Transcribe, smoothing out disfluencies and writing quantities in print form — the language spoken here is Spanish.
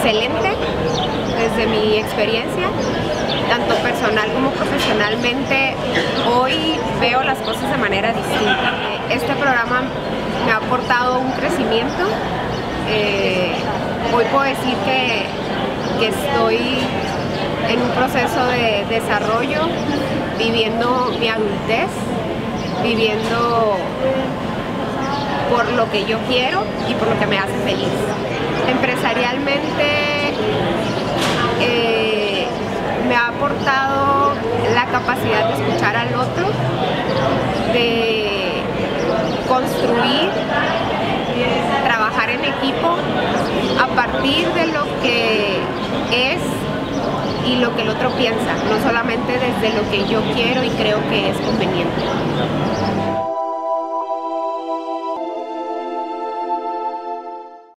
excelente desde mi experiencia, tanto personal como profesionalmente. Hoy veo las cosas de manera distinta. Este programa me ha aportado un crecimiento. Hoy puedo decir que estoy en un proceso de desarrollo, viviendo mi adultez, viviendo por lo que yo quiero y por lo que me hace feliz. Empresarialmente me ha aportado la capacidad de escuchar al otro, de construir, trabajar en equipo a partir de lo que es y lo que el otro piensa, no solamente desde lo que yo quiero y creo que es conveniente.